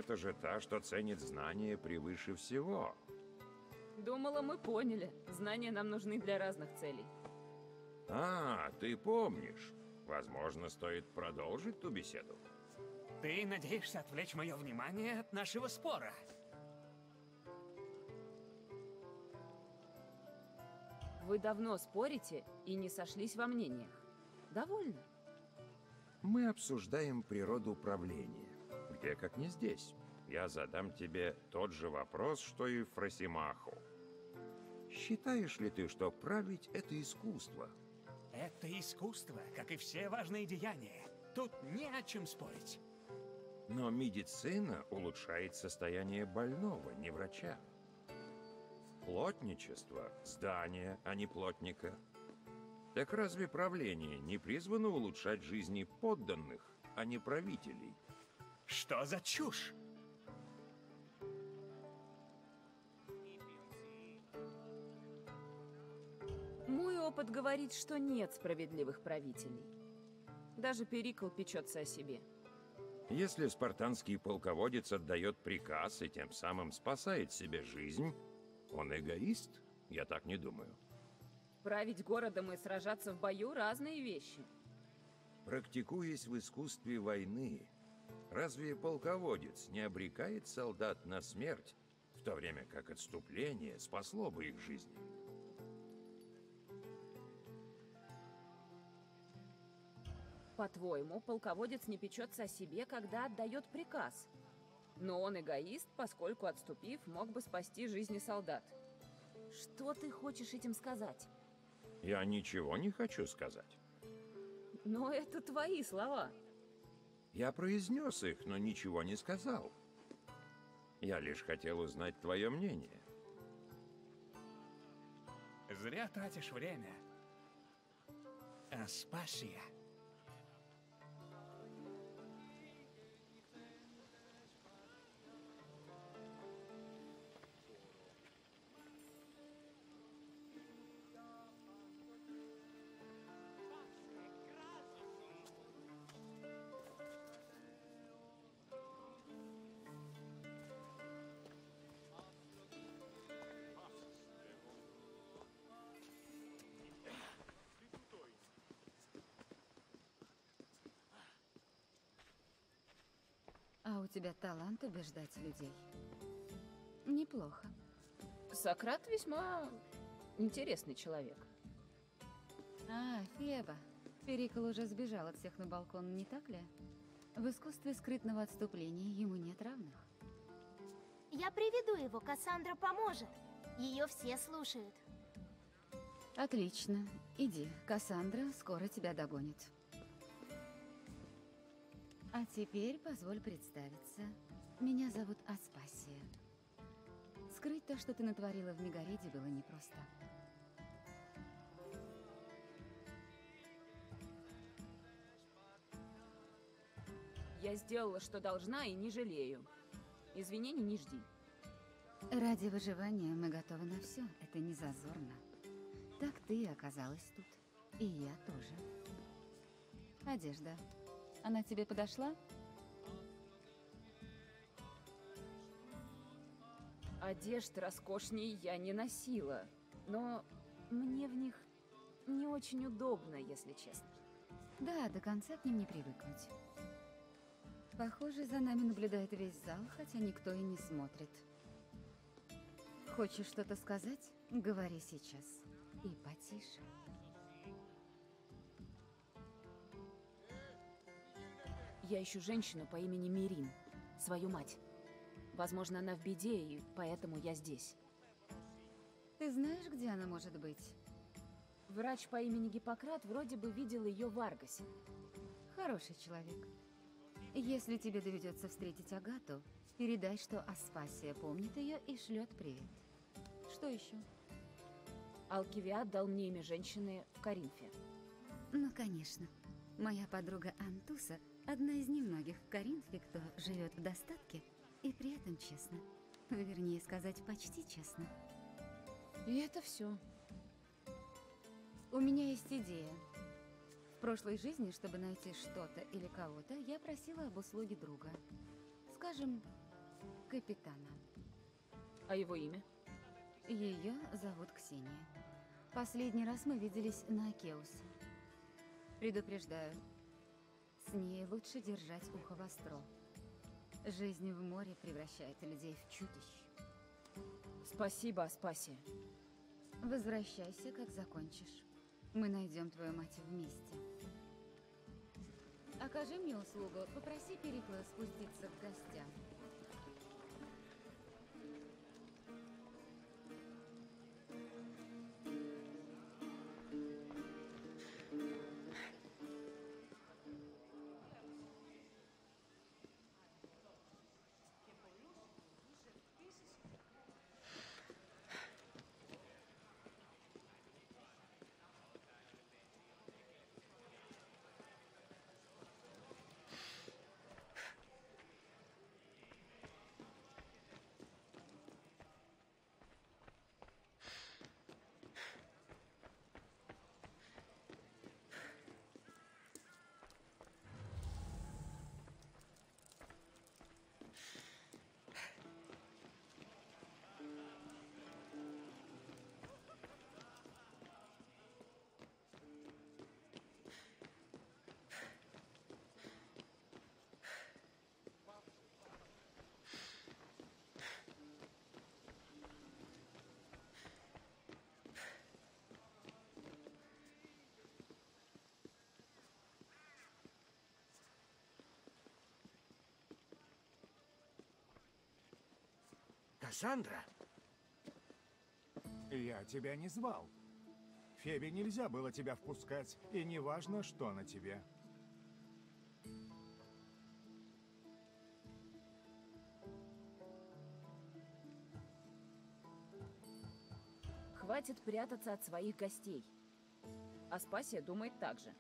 Это же та, что ценит знания превыше всего. Думала, мы поняли. Знания нам нужны для разных целей. А, ты помнишь. Возможно, стоит продолжить ту беседу. Ты надеешься отвлечь мое внимание от нашего спора? Вы давно спорите и не сошлись во мнениях. Довольно? Мы обсуждаем природу правления. Где, как не здесь. Я задам тебе тот же вопрос, что и Фросимаху. Считаешь ли ты, что править — это искусство? Это искусство, как и все важные деяния. Тут не о чем спорить. Но медицина улучшает состояние больного, не врача. Плотничество — здание, а не плотника. Так разве правление не призвано улучшать жизни подданных, а не правителей? Что за чушь? Мой опыт говорит, что нет справедливых правителей. Даже Перикл печется о себе. Если спартанский полководец отдает приказ и тем самым спасает себе жизнь, он эгоист? Я так не думаю. Править городом и сражаться в бою — разные вещи. Практикуясь в искусстве войны, разве полководец не обрекает солдат на смерть, в то время как отступление спасло бы их жизни? По-твоему, полководец не печется о себе, когда отдает приказ. Но он эгоист, поскольку, отступив, мог бы спасти жизни солдат. Что ты хочешь этим сказать? Я ничего не хочу сказать. Но это твои слова. Я произнес их, но ничего не сказал. Я лишь хотел узнать твое мнение. Зря тратишь время. Аспасия. А у тебя талант убеждать людей. Неплохо. Сократ весьма интересный человек. А, Феба. Перикл уже сбежал от всех на балкон, не так ли? В искусстве скрытного отступления ему нет равных. Я приведу его, Кассандра поможет. Ее все слушают. Отлично. Иди, Кассандра скоро тебя догонит. А теперь позволь представиться. Меня зовут Аспасия. Скрыть то, что ты натворила в Мегариде, было непросто. Я сделала, что должна, и не жалею. Извинений не жди. Ради выживания мы готовы на все. Это не зазорно. Так ты оказалась тут. И я тоже. Одежда. Она тебе подошла? Одежд роскошней я не носила, но мне в них не очень удобно, если честно. Да, до конца к ним не привыкнуть. Похоже, за нами наблюдает весь зал, хотя никто и не смотрит. Хочешь что-то сказать? Говори сейчас. И потише. Я ищу женщину по имени Мирин, свою мать. Возможно, она в беде, и поэтому я здесь. Ты знаешь, где она может быть? Врач по имени Гиппократ вроде бы видел ее в Аргасе. Хороший человек. Если тебе доведется встретить Агату, передай, что Аспасия помнит ее и шлет привет. Что еще? Алкивиад дал мне имя женщины в Коринфе. Ну, конечно. Моя подруга Антуса – одна из немногих в Коринфе, кто живет в достатке и при этом честно. Вернее сказать, почти честно. И это все. У меня есть идея. В прошлой жизни, чтобы найти что-то или кого-то, я просила об услуге друга. Скажем, капитана. А его имя? Ее зовут Ксения. Последний раз мы виделись на Акеус. Предупреждаю, с ней лучше держать ухо востро. Жизнь в море превращает людей в чудищ. Спасибо, Аспасия. Возвращайся, как закончишь. Мы найдем твою мать вместе. Окажи мне услугу, попроси Перикла спуститься к гостям. Кассандра? Я тебя не звал. Фебе нельзя было тебя впускать, и неважно, что на тебе. Хватит прятаться от своих гостей. Аспасия думает так же.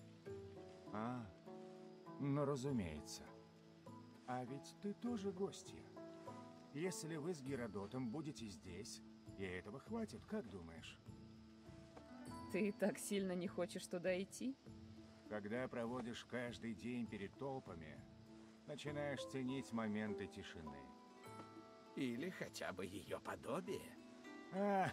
Ну, разумеется. А ведь ты тоже гостья. Если вы с Геродотом будете здесь, и этого хватит, как думаешь? Ты так сильно не хочешь туда идти? Когда проводишь каждый день перед толпами, начинаешь ценить моменты тишины. Или хотя бы ее подобие? А,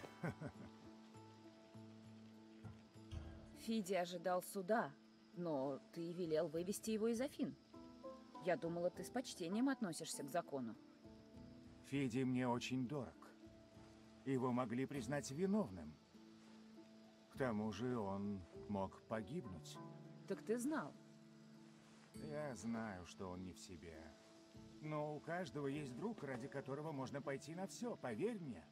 Фиди ожидал суда, но ты велел вывести его из Афин. Я думала, ты с почтением относишься к закону. Фиди мне очень дорог. Его могли признать виновным. К тому же он мог погибнуть. Так ты знал. Я знаю, что он не в себе. Но у каждого есть друг, ради которого можно пойти на все, поверь мне.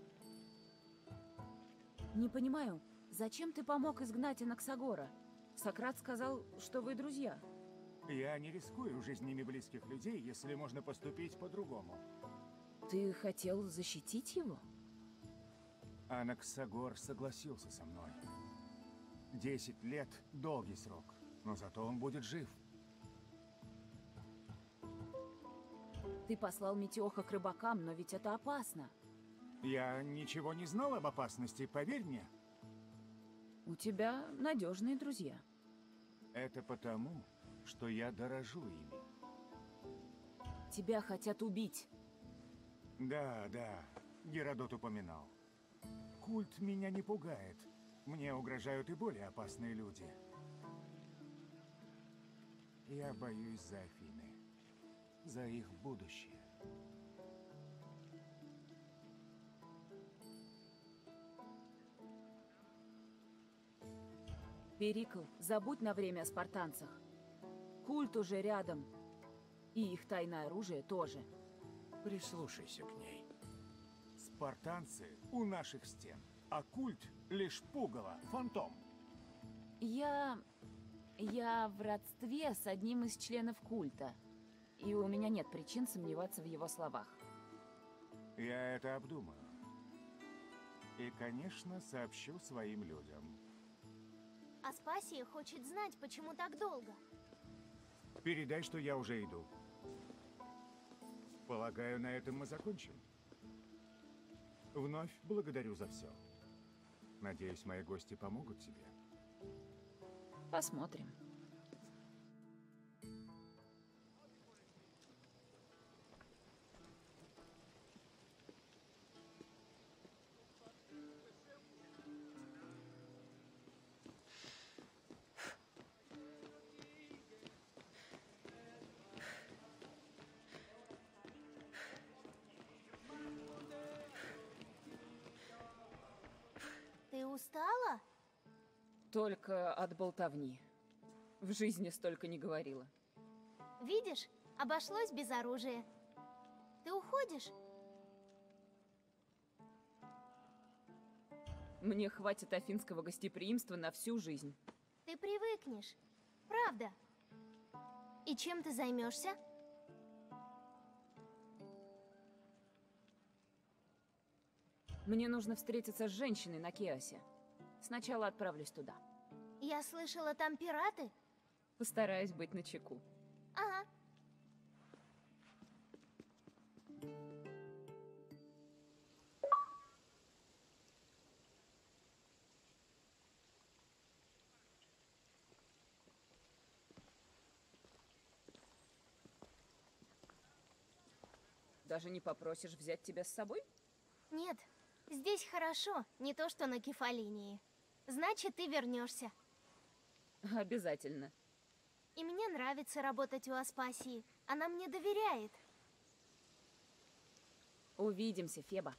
Не понимаю, зачем ты помог изгнать Анаксагора? Сократ сказал, что вы друзья. Я не рискую жизнями близких людей, если можно поступить по-другому. Ты хотел защитить его? Анаксагор согласился со мной. 10 лет – долгий срок, но зато он будет жив. Ты послал Метеоха к рыбакам, но ведь это опасно. Я ничего не знал об опасности, поверь мне. У тебя надежные друзья. Это потому, что я дорожу ими. Тебя хотят убить. Да, Геродот упоминал. Культ меня не пугает. Мне угрожают и более опасные люди. Я боюсь за Афины. За их будущее. Перикл, забудь на время о спартанцах. Культ уже рядом. И их тайное оружие тоже. Прислушайся к ней. Спартанцы у наших стен, а культ лишь пугало, фантом. Я в родстве с одним из членов культа. И у меня нет причин сомневаться в его словах. Я это обдумаю. И, конечно, сообщу своим людям. Аспасия хочет знать, почему так долго. Передай, что я уже иду. Полагаю, на этом мы закончим. Вновь благодарю за все. Надеюсь, мои гости помогут тебе. Посмотрим. Только от болтовни. В жизни столько не говорила. Видишь, обошлось без оружия. Ты уходишь? Мне хватит афинского гостеприимства на всю жизнь. Ты привыкнешь. Правда. И чем ты займешься? Мне нужно встретиться с женщиной на Кеосе. Сначала отправлюсь туда. Я слышала, там пираты? Постараюсь быть начеку. Ага. Даже не попросишь взять тебя с собой? Нет, здесь хорошо, не то что на Кефалинии. Значит, ты вернешься. Обязательно. И мне нравится работать у Аспасии. Она мне доверяет. Увидимся, Феба.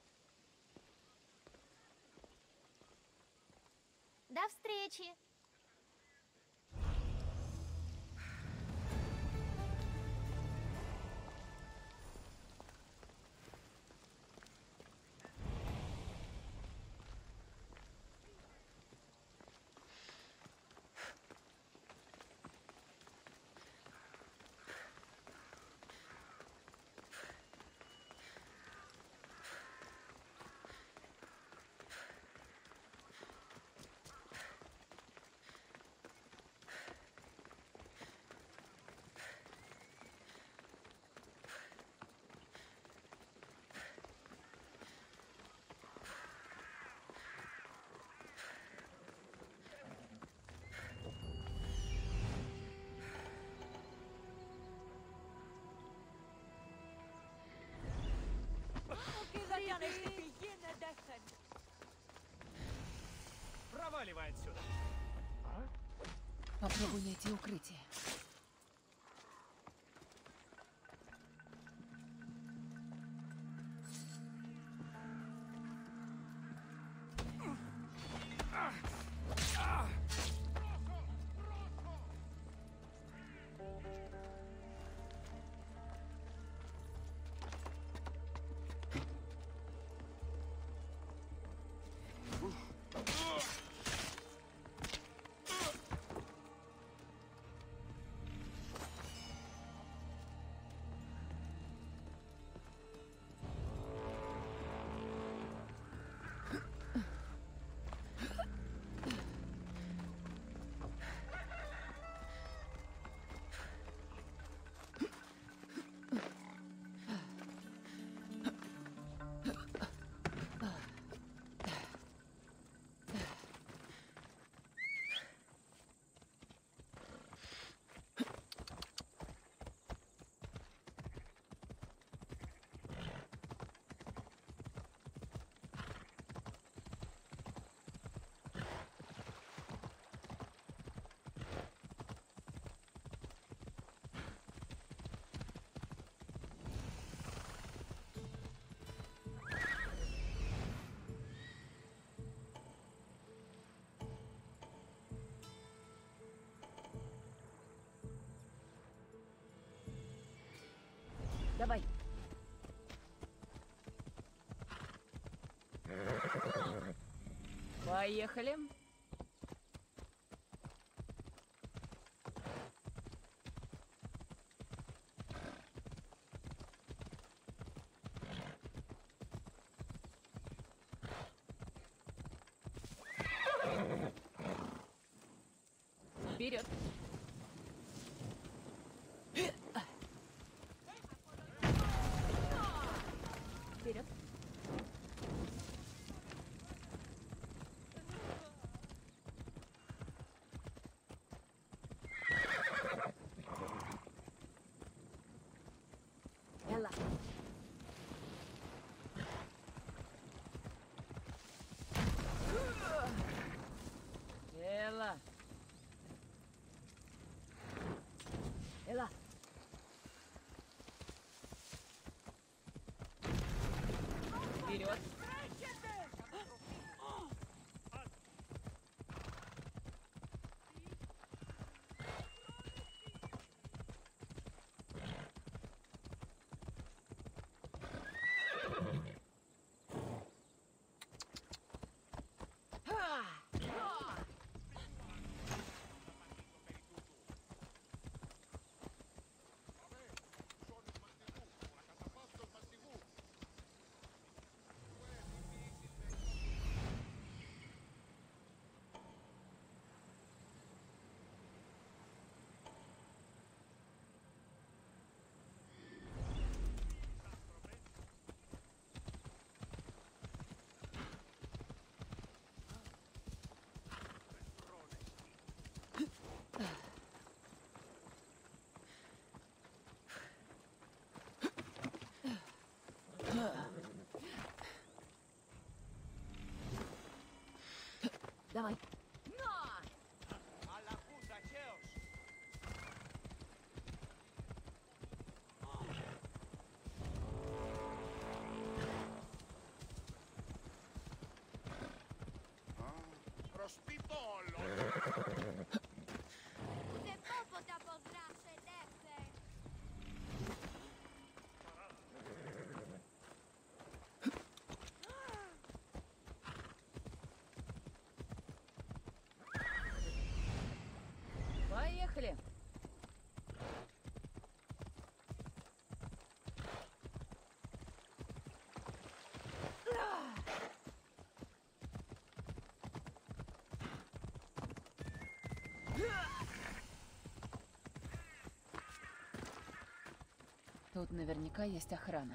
До встречи! Проваливай отсюда. Попробуй найти укрытие. Давай. Поехали. Вперед. Вперед. Элла. Элла. давай. Поехали. Тут наверняка есть охрана.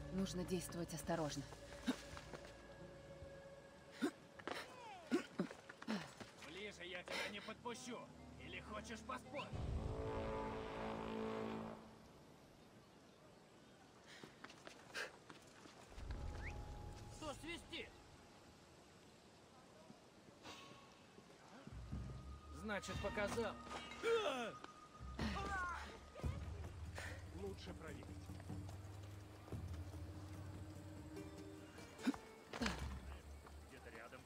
Нужно действовать осторожно. Ближе я тебя не подпущу. Или хочешь поспорить? Что свистит? Значит, показал. Лучше проверить. Где-то рядом.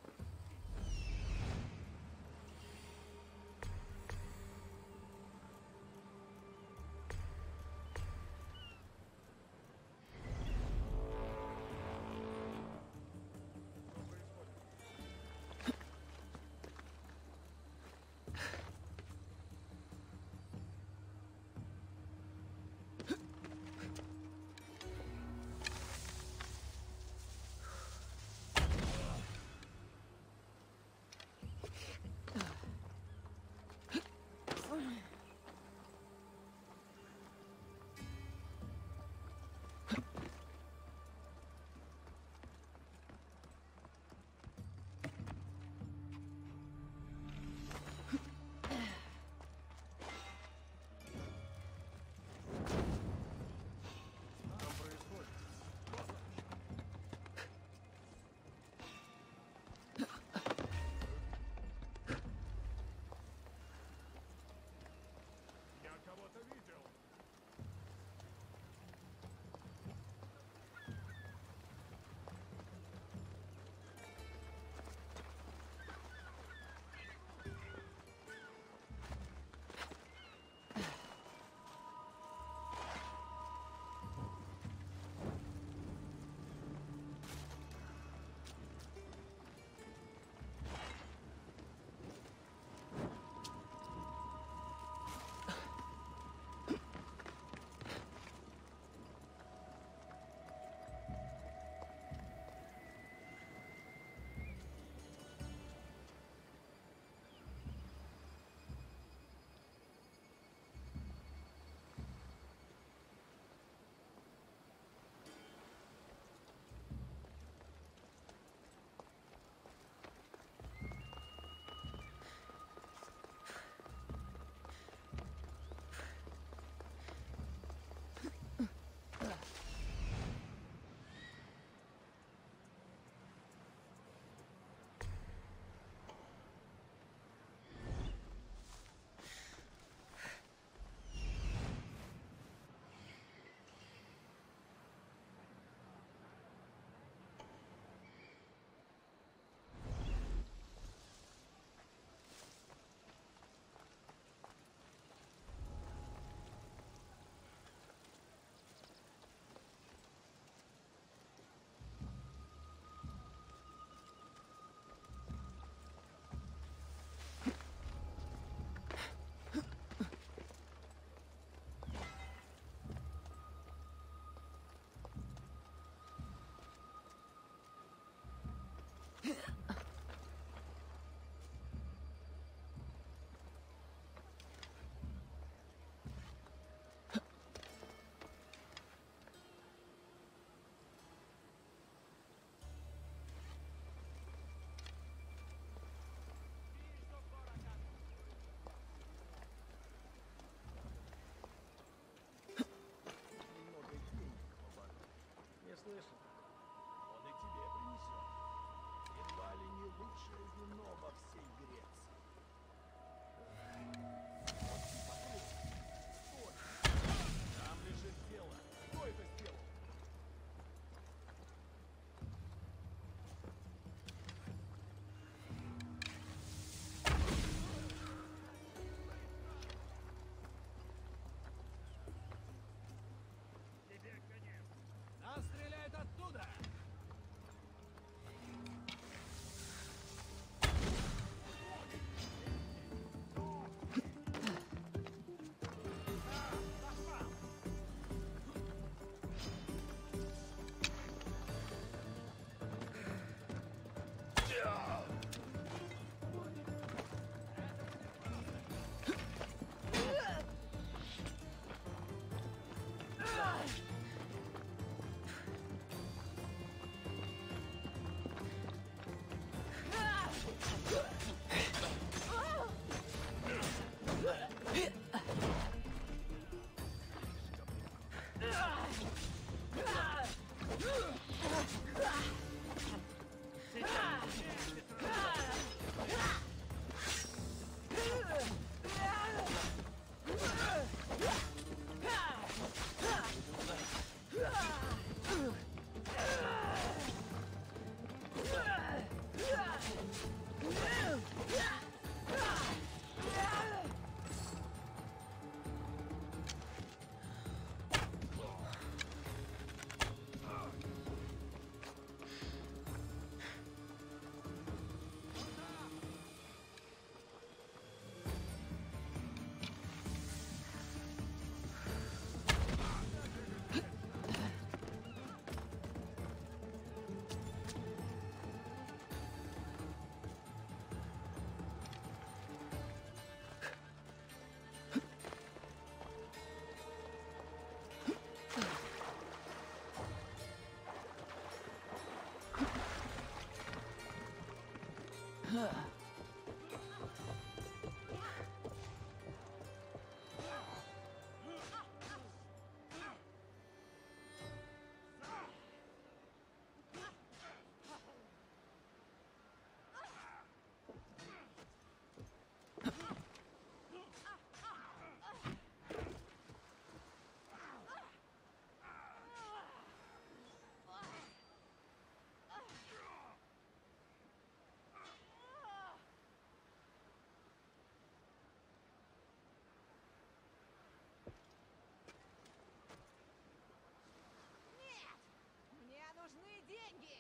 Мне нужны деньги!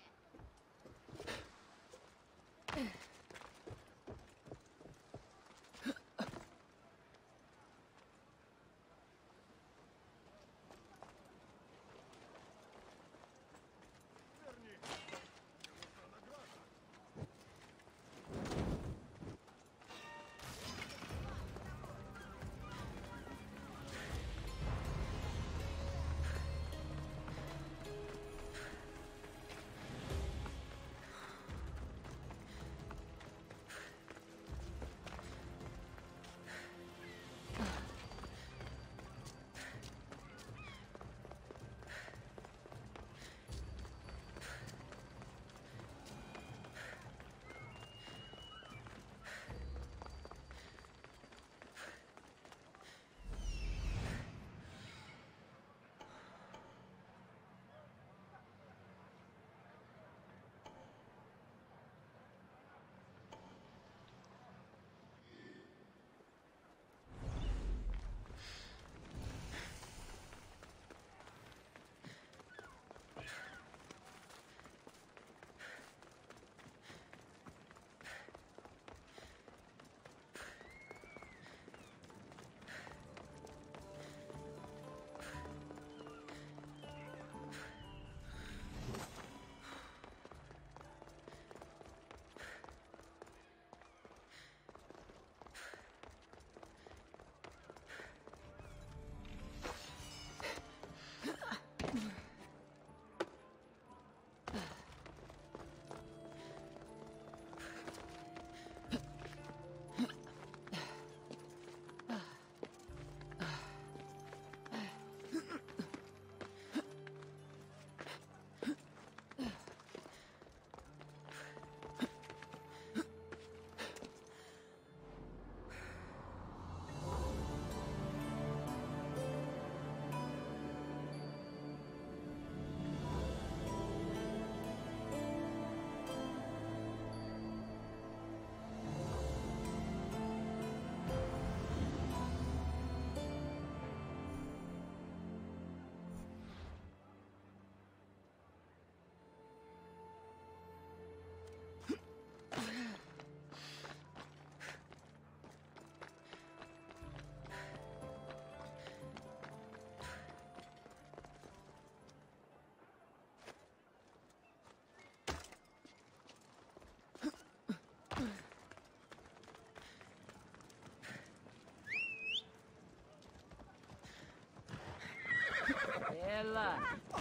Элла!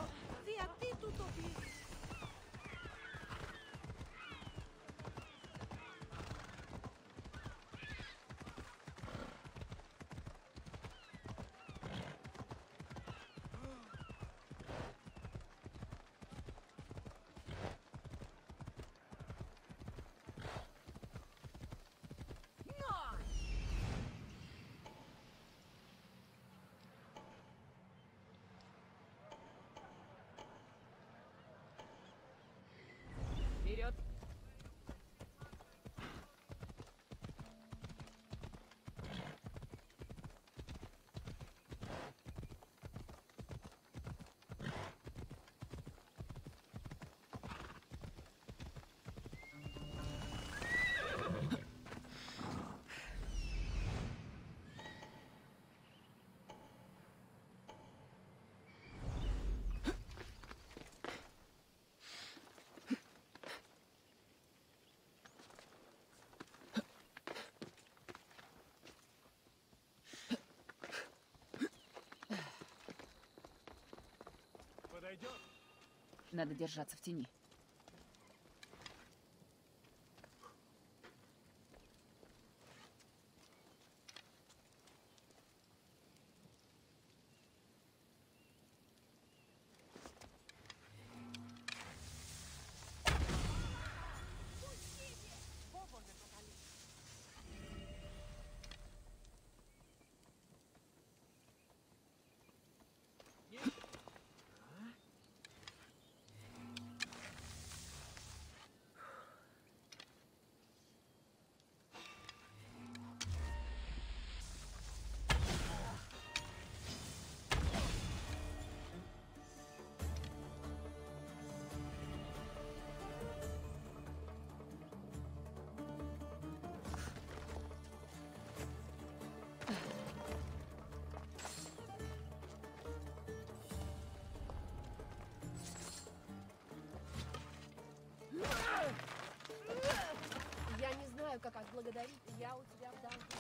Via ti tutto qui. Пойдет? Надо держаться в тени. Я не знаю, как отблагодарить. Я у тебя в долгу.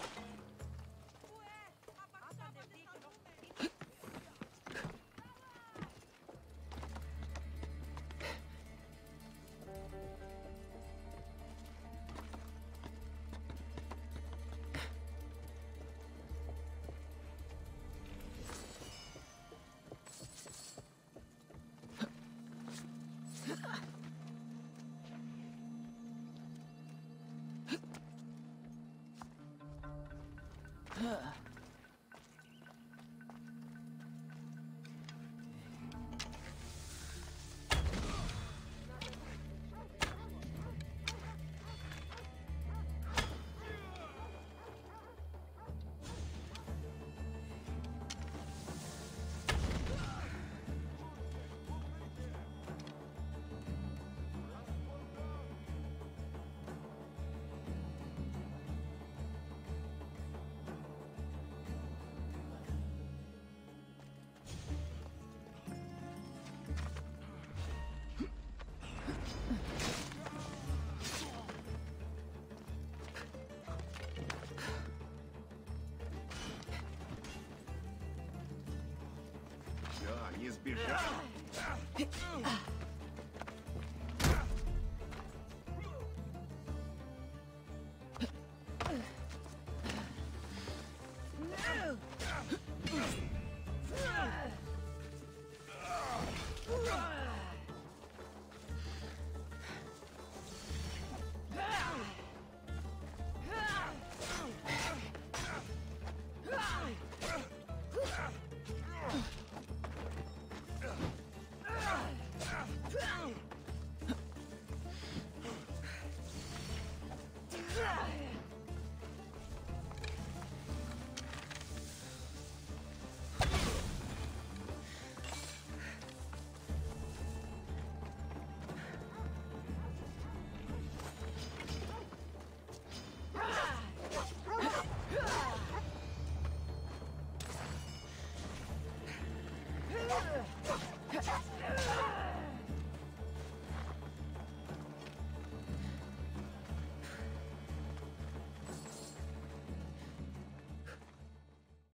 Все, не сбежал.